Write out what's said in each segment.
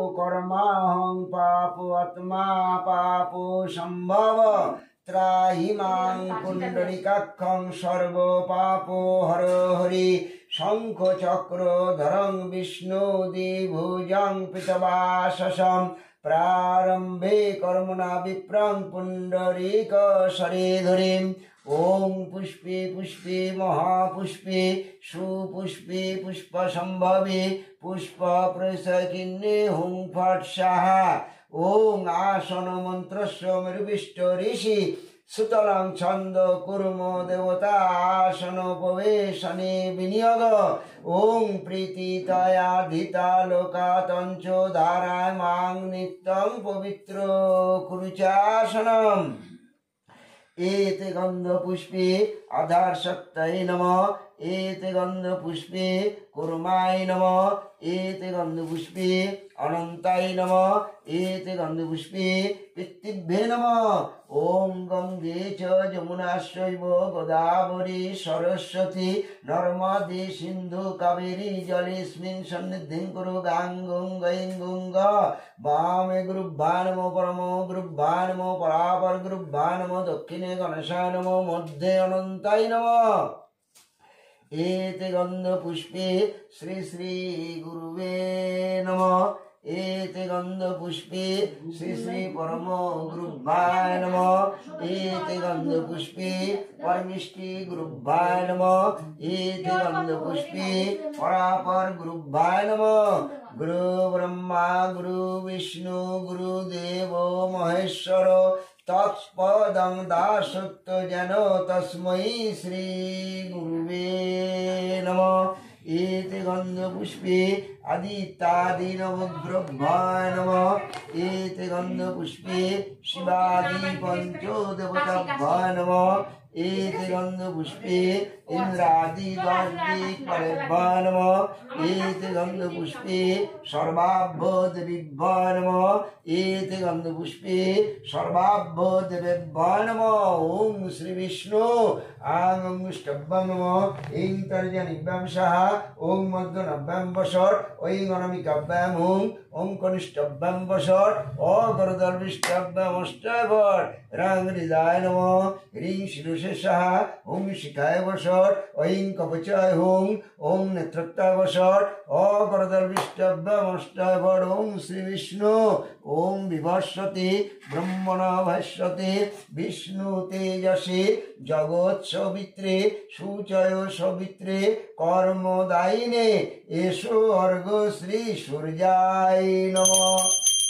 कर्माहं पापो आत्मा पापो संभव त्राहि मां पुण्डरीकाक्षं सर्व पापो हर हरि शंख चक्रधरं विष्णु द्विभुजं पितवाससं प्रारंभे कर्मणा विप्रं पुण्डरीक शरीधरीं ओं पुष्पे पुष्पे महापुष्पे सुपुष्पे पुष्पसंभवे पुष्पप्रसकिन्ने हुं फट् स्वाहा ओं आसन मंत्रस्य मृविष्ट ऋषि सुतलं छंद कुर्म देवता आसनोपवेशने विनियोग ओं प्रीतितयाधिता लोकातंच धारायमां नित्यं पवित्र कुरुचासनम् एते गंधपुष्पे आधारशक्तये नमः एते गंधपुष्पे कुर्माय नमः एते गंधपुष्पे अनंताय नमः एते गंधपुष्पे पितृभ्ये नमः ओं गंगे च यमुनाश्चैव गोदावरी सरस्वती नर्मदे सिंधु कावेरी जलेस्मिन् सन्निधिं कुरु गांगुं गैं गुंगा वामे गुरुभ्यां नमो परमो गुरुभ्यां नमो परापर गुरुभ्यां नमो दक्षिणे गणेशाय नमो मध्ये अनंताय नमः एते गंधपुष्पे श्री श्री गुरुवे नमः एते गंधपुष्पे श्री श्री परमो गुरुभ्याय नमः एते गंधपुष्पे परमिष्टि गुरुभ्याय नमः एते गंधपुष्पे परापर गुरुभ्याय नमः गुरु ब्रह्मा गुरु विष्णु गुरुदेव महेश्वर तत्पदं दासत्व जनो तस्मै श्री गुरुवे नमः एते गंधपुष्पे आदित्यादि नवग्रहाय नमः एते गंधपुष्पे शिवादि पंचदेवताभ्याय नमः एते गंधपुष्पे इंद्रादि द्वादशदिक्पालेभ्याय नमः एते गंधपुष्पे सर्वाभ्यदेवेभ्याय नमः एते गंधपुष्पे सर्वाभ्यदेवेभ्याय नमः ओं श्री विष्णु आंगुष्टभ्यां नमः ऐं तर्जनीभ्यां स्वाहा ओं मध्यनाभ्यां वषट् ऐं अनामिकाभ्यां हुं ओं कनिष्ठाभ्यां वषट् अगरदर्भिष्ठाभ्यां अष्टाभट् रां हृदाय नमः ह्रीं शिरसे स्वाहा ओं शिखाय वषट् ऐं कवचाय हुं ओं नेत्रत्ताय वषट् अगरदर्भिष्ठाभ्यां अष्टाभट् ओं श्री विष्णु ओं विभास्वते ब्रह्मणा भास्वते विष्णु तेजसे जगत् सवित्रे सुचय सवित्रे कर्मदायिने एषो अर्घ श्री सूर्याय नमः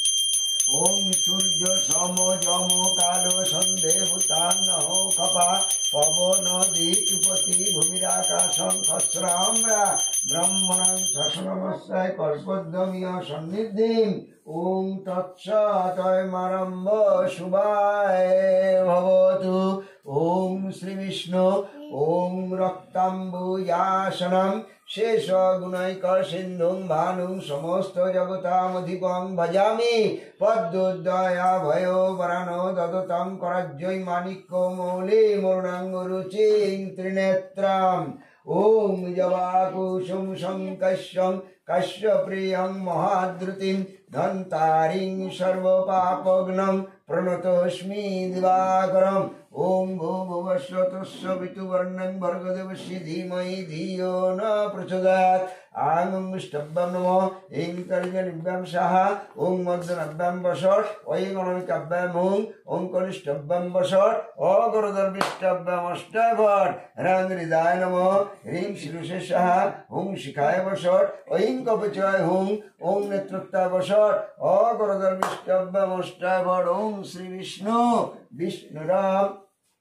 ओं सूर्य सम जम कालो सन्देवतान्नः कपा पवन दीप्तिपति भूमिराकाशं खस्राम्रा ब्रह्मणं शशनमस्याय कल्पद्रमीय सन्निधिं ओं तत्सतयमारम्भ शुभाय भवतु ओं श्री विष्णु ओं रक्ताम्बुजासनं शेष गुणैक सिन्धुं भानुं समस्त जगतामधिपं भजामि पद्मोदया भयो वरानो ददतं करज्जय माणिक्य मौली मुरुणाङ्गरुचिं त्रिनेत्रम् ओं जवाकुसुं शङ्कश्यं कश्यप्रियं महाद्रुतिं धन्तारिं सर्वपापघ्नं प्रणतोऽस्मि दिवाकरम् ओं भूर्भुवस्वः वितुवर्णं भर्गदेवस्य धीमहि धियो न प्रचोदयात् आंगुष्टभ्यां नमः ऐं तर्जनीभ्यां स्वाहा ओं मध्यनाभ्यां वषट् ऐं अनामिकाभ्यां हुं ओं कनिष्ठाभ्यां वषट् अगरदर्भिष्ठाभ्यां अष्टाभट् रां हृदाय नमः ह्रीं शिरसे स्वाहा ओं शिखाय वषट् ऐं कवचाय हुं ओं नेत्रत्ताय वषट् अगरदर्भिष्ठाभ्यां अष्टाभट् ओं श्री विष्णु विष्णुराम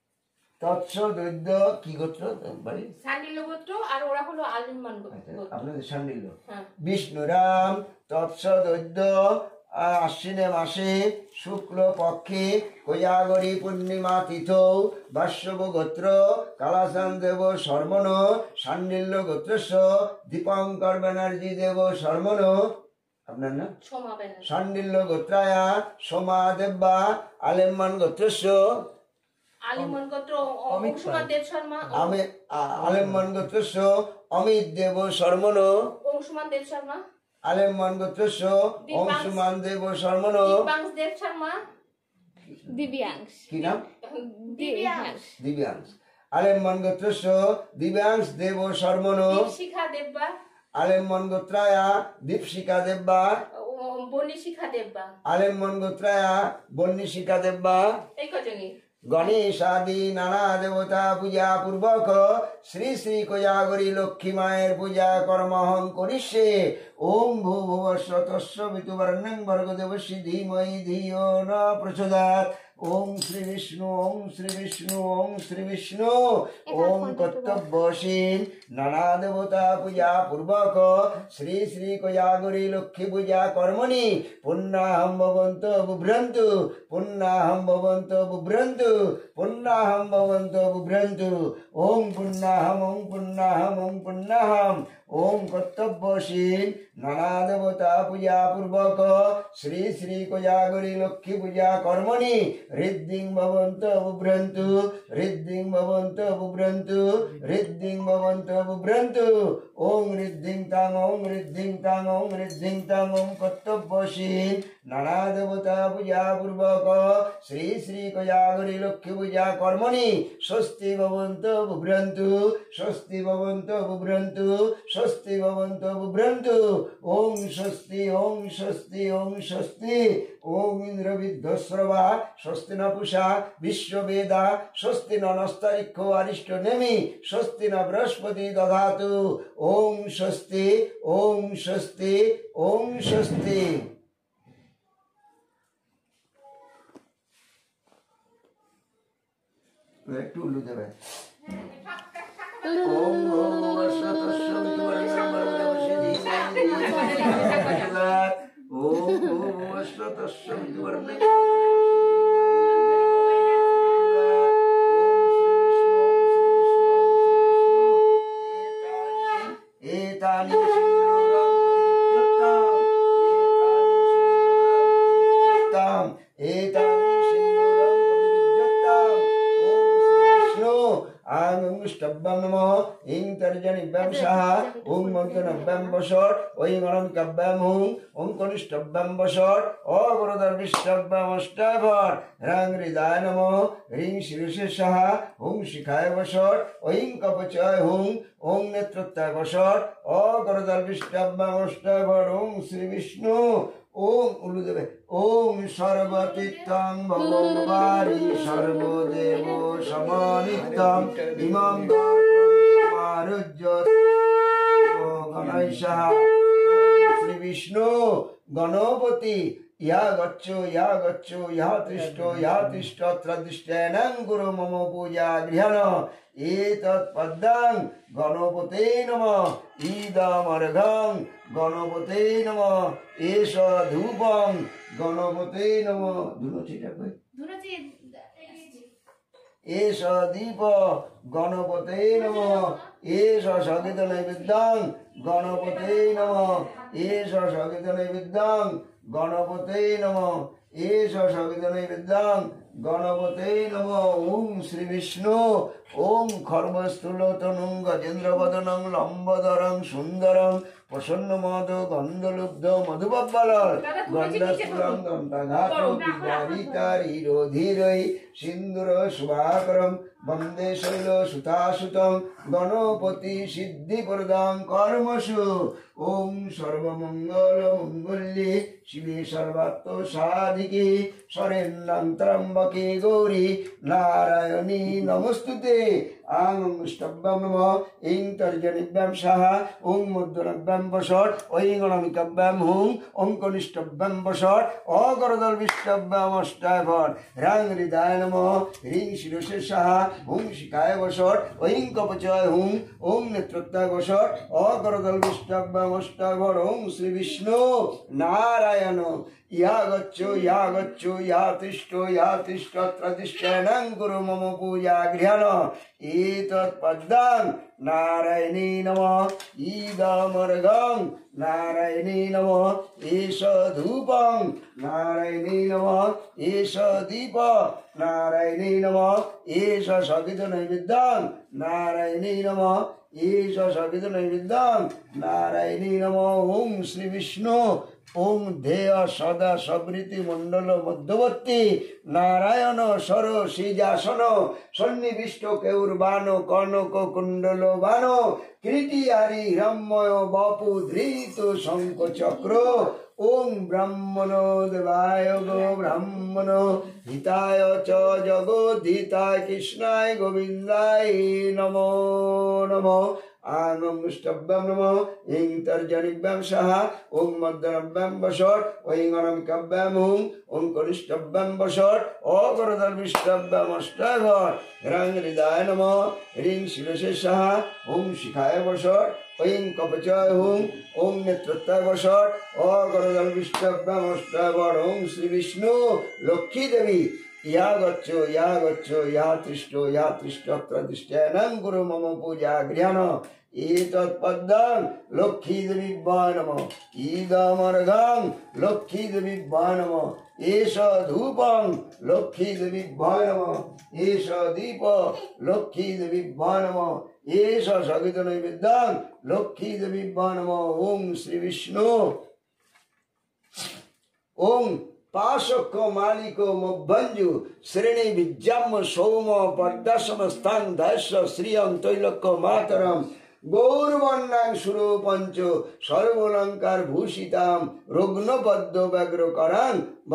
তৎসদৈদ্য কি গোত্র বাড়ি শান্ডিল্য গোত্র আর ওরা হলো আলিমান গোত্র আপনাদের শান্ডিল্য বিষ্ণুরাম তৎসদৈদ্য আশ্বিনে মাসে শুক্ল পক্ষে কোজাগরী পূর্ণিমা তিথৌ বাষ্যব গোত্র কালাসান দেব শর্মণ শান্ডিল্য গোত্রস্য দীপঙ্কর ব্যানার্জি দেব শর্মণ আপনার না শান্ডিল্য গোত্রায়া সোমা দেব্বা আলেমান গোত্রস্য আলিমান গোত্র অংশুমান দেব শর্মা আলেমান গোত্রস্য অমিত দেব শর্মণ অংশুমান দেব শর্মা আলেম্মন গোত্রস্য অংশুমান দেব শর্মণ দিব্যাংশ দেব শর্মা দিব্যাংশ কি নাম দিব্যাংশ দিব্যাংশ আলেম্মন গোত্রস্য দিব্যাংশ দেব শর্মণ দীপশিখা দেব্বা আলেম্মন গোত্রায়া দীপশিকা দেব্বা বনিশিখা দেব্বা আলেম্মন গোত্রায়া বন্নিশিকা দেব্বা এই কজনই গণেশাদি নানা দেবতা পূজা পূর্বক শ্রী শ্রী কোজাগরী লক্ষ্মী মায়ের পূজা কর্মহং করিষ্যে ওম ভূভুবস্ব তস্য বিতুবর্ণং ভর্গদেবস্যি ধীমহি ধিয়ো ন প্রচোদয়াৎ ওম শ্রী বিষ্ণু ওম শ্রী বিষ্ণু ওম শ্রী বিষ্ণু ওম কর্তব্যশীল নানা দেবতা পূজা পূর্বক শ্রী শ্রী কোজাগরী লক্ষ্মী পূজা কর্মণি পুণ্যাহম ভবন্ত বুভ্রন্তু পুণ্যাহম ভবন্ত বুভ্রন্তু পুণ্যাহম ভবন্ত বুভ্রন্তু ওম পুণ্যাহম ওম পুণ্যাহম ওম পুণ্যাহম ওম কর্তব্যশীল নানা দেবতা পূজা পূর্বক শ্রী শ্রী কোজাগরী লক্ষ্মী পূজা কর্মণি ঋদ্ধিং ভবন্ত বুভ্রন্তু ঋদ্ধিং ভবন্ত বুভ্রন্তু ঋদ্ধিং ভবন্ত বুভ্রন্তু ওং ঋদ্ধিং তাং ওং ঋদ্ধিং তাং ওং ঋদ্ধিং তাং ওং কর্তব্যশীল নানা দেবতা পূজা পূর্বক শ্রী শ্রী কোজাগরী লক্ষ্মী পূজা কর্মণি স্বস্তি ভবন্ত বুভ্রন্তু স্বস্তি ভবন্ত বুভ্রন্তু স্বস্তি ভবন্ত বুভ্রন্তু ওং স্বস্তি ওং স্বস্তি ওং স্বস্তি ওং ইন্দ্রবিদ্ধস্রবা স্বস্তি ন পুষা বিশ্ববেদা স্বস্তি নস্তরিক্ষ আরিষ্ট নেমি স্বস্তি ন বৃহস্পতি দধাতু ওং স্বস্তি ওং স্বস্তি ওং স্বস্তি একটু উল্লু দেবে ওম ভূর্ভুবস্য তস্য বিতুর্বরেণ্যং ভর্গদেবস্যি ধীমহি ধিয়ো ন প্রচোদয়াৎ ওম ভূর্ভুবস্য তস্য বিতুর্বরেণ্যং এতানি সিন্দুরং প্রতিবিজ্ঞতাম এতানি সিন্দুরং প্রতিবিজ্ঞতাম ওম শ্রী বিষ্ণু আংষ্টব্যম নমঃ ইং তর্জনিব্যম সাহা ওং মন্তনব্যম বসর ওং অনন্তব্যম হুং ওং কনিষ্ঠব্যম বসর অগরদর্বিষ্টব্যম অষ্টাভর রং হৃদয় নমঃ হ্রিং শিরসে সাহা হুং শিখায় বসর ওং কপচয় হুং ওং নেত্রত্যায় বসর অগরদর্বিষ্টব্যম অষ্টাভর ওং শ্রী বিষ্ণু ওম উল্লু দেবে ওম সর্বতীর্থং ভগবারি সর্বদেব সমানিত্যং ইমাম সমারুজ্য গণেশঃ শ্রী বিষ্ণু গণপতি ইয়া গচ্ছ ইহা তিষ্ঠ ত্রদিষ্টেনং গুরু মম পূজা গৃহণ এতৎ পদ্মং গণপতে নমঃ ইদমর্ঘং গণপতে নমঃ এষ ধূপং গণপতে নমঃ ধুনুচিটা কই এষ দীপ গণপতে নমঃ এষ সগীত নৈবেদ্যং গণপতে নমঃ এষ সগীত নৈবেদ্যং গণপতে নমঃ এষ সগীত নৈবেদ্যং গণপতে নমঃ ওং শ্রী বিষ্ণু ওং খর্বস্থূলতনুং গজেন্দ্রবদনং লম্বদরং সুন্দরং প্রসন্নমদ গন্ধলুব্ধ মধুবব্বলর গন্ধস্থূলং দন্তাঘাতরিতারিরোধীরৈ সিন্দুর শুভাকরং বন্দে শৈল সুতাসুতং গণপতি সিদ্ধিপ্রদাং কর্মসু ওং সর্বমঙ্গল মঙ্গল্যে শিবে সর্বাত্ম সাধিকে শরণ্যং ত্র্যম্বকে গৌরী নারায়ণী নমস্তুতে আং ষ্টব্যম নমঃ ইং তর্জনিব্যম সাহা ওং মধ্যনব্যম বসর ওং অনমিকব্যম হুং ওং কনিষ্ঠব্যম বসর অগরদর্বিষ্টব্যম অষ্টাভর রং হৃদয় নমঃ হ্রিং শিরসে সাহা হুং শিখায় বসর ওং কপচয় হুং ওং নেত্রত্যায় বসর অগরদর্বিষ্টব্যম অষ্টাভর ওং শ্রী বিষ্ণু নারায়ণ ইয়া তিষ্ঠত্র তিষ্ঠেনং কুরু মম পূজা গৃহাণ এতৎ পদ্মং নারায়ণী নমঃ ইদমর্ঘং নারায়ণী নমঃ এষ ধূপং নারায়ণী নমঃ এষ দীপ নারায়ণী নমঃ এষ সকিত নৈবেদ্যং নারায়ণী নমঃ এষ সকিত নৈবেদ্যং নারায়ণী নমঃ ওম শ্রী বিষ্ণু ওম ধেয় সদা সবৃতি মণ্ডল মধ্যবর্তী নারায়ণ সর সিজাসন সন্নিবিষ্ট কেউরবান কনক কুণ্ডল বান কৃটিয়ারি হিরণ্ময় বপু ধৃত শঙ্খ চক্র ওম ব্রাহ্মণ দেবায় গো ব্রাহ্মণ হিতায় চ জগদ্ধিতায় কৃষ্ণায় গোবিন্দায় নমো নমঃ आंगं ष्टभ्यं नमः ऐं तर्जनिभ्यं सह ओं मद्दनभ्यं वषट् ऐं अनमिकभ्यं हुं ओं कनिष्ठभ्यं वषट् अकरदर्विष्टभ्यं अष्टघट् ह्रां हृदाय नमः ह्रीं शिरसे सह ओं शिखाय वषट् ऐं कवचाय हुं ओं नेत्रत्वाय वषट् अकरदर्विष्टभ्यं अष्टघट् ओं श्री विष्णु लक्ष्मी देवी या गच्छो या तिष्ठत्र तिष्ठेनं कुरु मम पूजा गृहाण एतत् पद्मं लक्ष्मी देवीभ्यां नमः इदमर्घं लक्ष्मी देवीभ्यां नमः एष धूपं लक्ष्मी देवीभ्यां नमः एष दीप लक्ष्मी देवीभ्यां नमः एष सकित नैवेद्यं लक्ष्मी देवीभ्यां नमः ओम श्री विष्णु ओम पाशक मालिक मभ्यंजु श्रेणी विज्जाम सौम पद्मासन स्थान धैर्य श्रियं तैलक मातरम गौरवन्नां सुरूपंच सर्वलंकार भूषितां रुग्नपद्म व्याघ्रकरां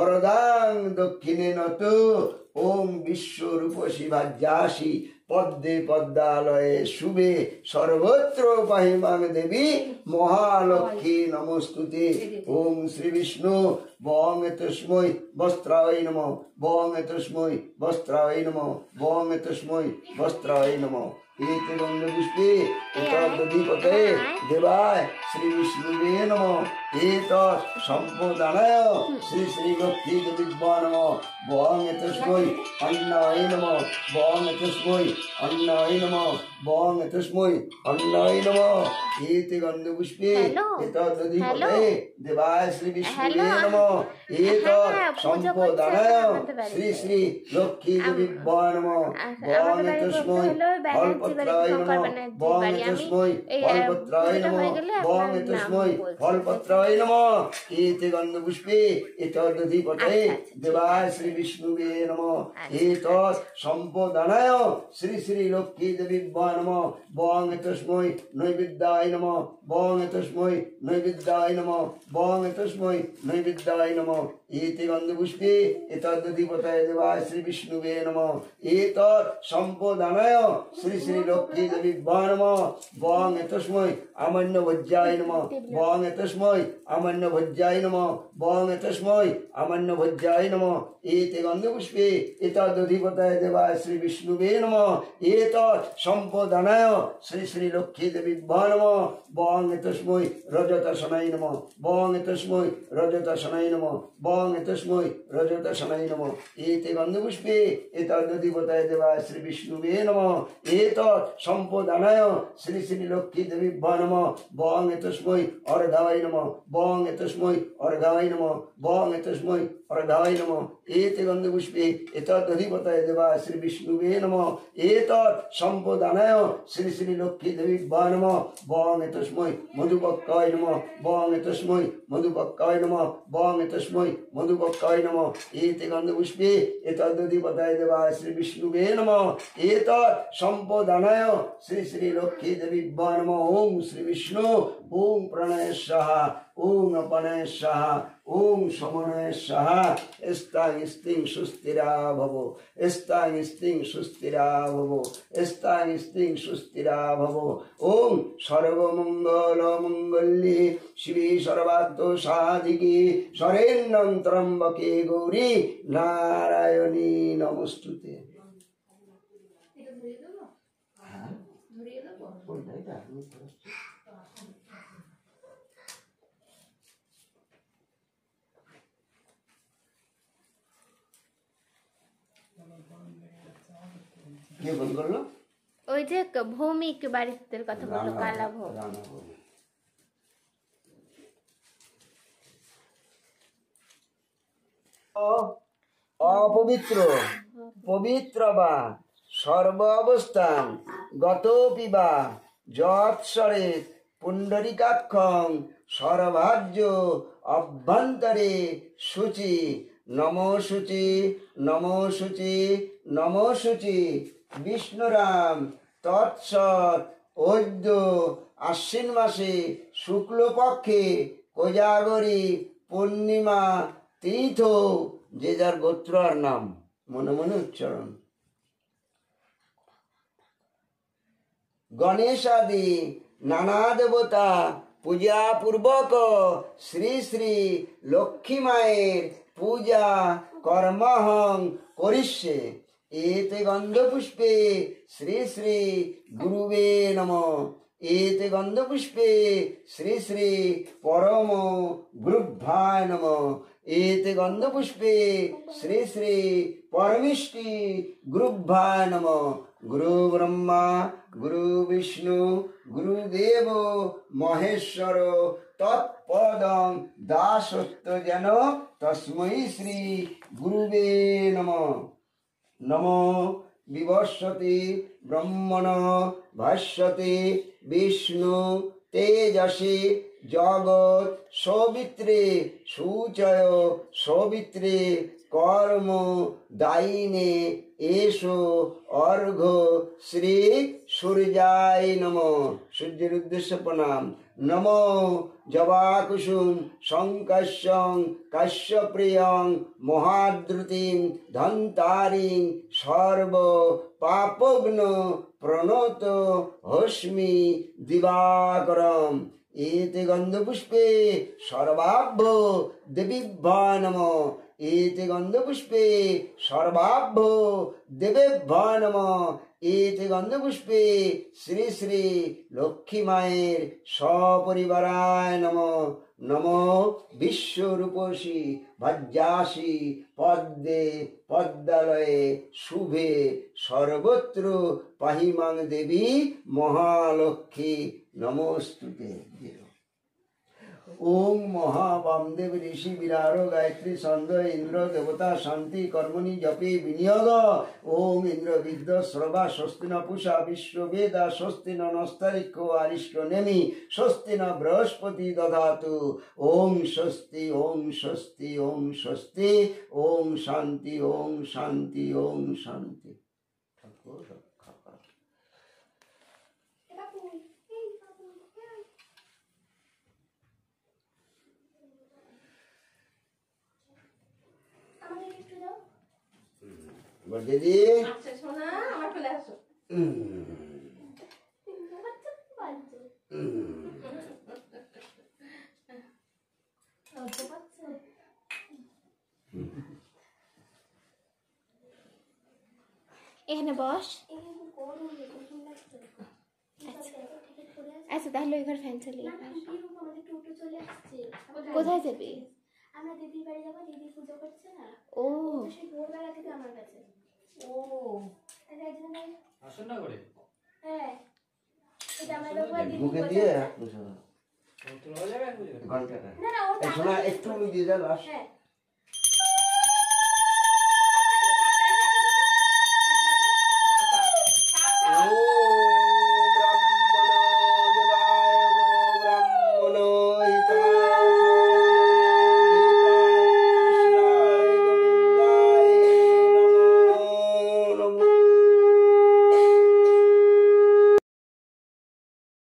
वरदां दक्षिणेन तु ओम विश्वरूप शिवाज्यासि पद्मे पद्मालये शुभे सर्वत्र पाहिमां देवी महालक्ष्मी नमोस्तुते ओम श्री विष्णु बं तस्मै वस्त्राय नमः बं तस्मै वस्त्राय नमः बं तस्मै वस्त्राय नमः एते गन्धपुष्पे एतद्दधिपते देवाय श्री विष्णुवे नमः एतत् सम्पदानाय श्री श्री लक्ष्मी देवीभ्यां नमः बं तस्मै अन्नाय नमः बं तस्मै अन्नाय नमः बं तस्मै अन्नाय नमः एते गन्धपुष्पे एतद्दधिपते देवाय श्री विष्णुवे नमः एतत् सम्पदानाय श्री श्री लक्ष्मी देवीभ्यां नमः बं तस्मै फलपत्राय नमः बं तस्मै फलपत्राय नमः बं तस्मै फलपत्राय नमः एते गन्धपुष्पे एतद्दधिपते देवाय श्री विष्णुवे नमः एतत् सम्पदानाय श्री श्री लक्ष्मी देवीभ्यां नमः बं तस्मै नैवेद्याय नमः बं तस्मै नैवेद्याय नमः बं तस्मै नैवेद्याय नमः एते गन्धपुष्पे एतद्दधिपते देवाय श्री विष्णुवे नमः एतत् सम्पदानाय श्री श्री लक्ष्मी देवीभ्यां नमः बं तस्मै अमन्य भोज्याय नमः बं तस्मै अमन्य भोज्याय नमः बं तस्मै अमन्य भोज्याय नमः एते गन्धपुष्पे एतद्दधिपते देवाय श्री विष्णुवे नमः एतत् सम्पदानाय श्री श्री लक्ष्मी देवीभ्यां नमः बं तस्मै रजतशनाय नमः बं तस्मै रजतशनाय नमः बं तस्मै रजतशनाय नमः एते गन्धपुष्पे एतद्दधिपते देवाय श्री विष्णुवे नमः एतत् सम्पदानाय श्री श्री लक्ष्मी देवीभ्यां नमः बं तस्मै अर्घाय नमः बं तस्मै अर्घाय नमः बं तस्मै अर्घाय नमः एते गन्धपुष्पे एतद्दधिपते देवाय श्री विष्णुवे नमः एतत् सम्पदानाय श्री श्री लक्ष्मी देवीभ्यां नमः बं तस्मै मधुपक्काय नमः बं तस्मै मधुपक्काय नमः बं तस्मै मधुपक्काय नमः एते गन्धपुष्पे एतद्दधिपते देवाय श्री विष्णुवे नमः एतत् सम्पदानाय श्री श्री लक्ष्मी देवीभ्यां नमः ओम श्री विष्णु ओम प्रणय स्वाहा ओम अपनय स्वाहा ओम समनय स्वाहा स्तां स्तिं सुस्थिरा भवो स्तां स्तिं सुस्थिरा भवो स्तां स्तिं सुस्थिरा भवो ओम सर्वमंगल मंगल्ये शिवे सर्वार्थ साधिके शरण्यं त्र्यंबके गौरी नारायणी नमोस्तुते। কে ফোন করলো? ওই যে ভৌমিক বাড়িতে কথা বললো, রানা- কালা ভৌম। রানা ভৌমিক। অপবিত্র পবিত্র বা সর্ব অবস্থান গতপি বা যৎসরে পুণ্ডরিকাক্ষং সর্বাহ্য অভ্যন্তরে শুচি নমো শুচি নমো শুচি নমো শুচি বিষ্ণুরাম তৎসৎ ঐদ্য আশ্বিন মাসে শুক্লপক্ষে কোজাগরী পূর্ণিমা তীর্থ, যে যার গোত্র আর নাম মনে মনে উচ্চারণ। গণেশাদি নানা দেবতা পূজা পূর্বক শ্রী শ্রী লক্ষ্মী মায়ের পূজা কর্মহং করিষ্যে। এতে গন্ধপুষ্পে শ্রী শ্রী গুরুবে নমঃ। এতে গন্ধপুষ্পে শ্রী শ্রী পরম গুরুভ্যায় নমঃ। এতে গন্ধপুষ্পে শ্রী শ্রী পরমিষ্টি গুরুভ্যায় নমঃ। গুরু ব্রহ্মা গুরু বিষ্ণু গুরুদেব মহেশ্বর তৎপদং দাসত্ব যেন তস্मै শ্রী গুরুবে নমঃ। নমো বিবর্ষতে ব্রহ্মণ ভাষ্যতে বিষ্ণু তেজসে জগৎ সৌমিত্রে সূচয় সৌমিত্রে কর্ম দায়িনে এসো অর্ঘ শ্রী সূর্যায় নমঃ। সূর্যের উদ্দেশ্যে প্রণাম। নমো জবাকুসুম সংকাশ্যং কাশ্যপ্রিয়ং মহাদ্রুতিং ধন্তারিং সর্ব পাপগ্ন প্রণত হস্মি দিবাকরম। এতে গন্ধপুষ্পে সর্বাভ্য দেবীভ্যা নমঃ। এতে গন্ধপুষ্পে সর্বাভ্য দেবেভ্যা নমঃ। এতে গন্ধপুষ্পে শ্রী শ্রী লক্ষ্মী মায়ের সপরিবারায় নমঃ। নমো বিশ্বরূপসী ভজ্জাসী পদ্মে পদ্মালয়ে শুভে সর্বত্র পাহিমাং দেবী মহালক্ষ্মী নমস্তুতে। ওম মহাবামদেব ঋষি বিরার গায়ত্রী ছন্দ ইন্দ্র দেবতা শান্তি কর্মণি জপে বিনিয়োগ। ওম ইন্দ্র বিদ্য শ্রবা স্বস্তি ন পুষা বিশ্ববেদা স্বস্তি নস্তারিক্ষ আরিষ্ট নেমি স্বস্তি ন বৃহস্পতি দধাতু। ওম স্বস্তি ওম স্বস্তি ওম স্বস্তি। ওম শান্তি ওম শান্তি ওম শান্তি। দিদি আচ্ছা সোনা, আমার চলে আসো। এখানে বস। আচ্ছা তাহলে ওই ঘর ফ্যান চালিয়ে কোথায় যাবি? আমরা দিদির বাড়ি যাবো, দিদি পুজো করছে না, ও সেই ভোরবেলা থেকে আমার কাছে। ও তাহলে একজন আসুন না করে হ্যাঁ, এটা আমার বাবা দিদি মুখে বলে। দিয়ে না তোলা যাবে ঘন্টাটা না ওটা শোনা একটু দিয়ে যা লাস্ট। হ্যাঁ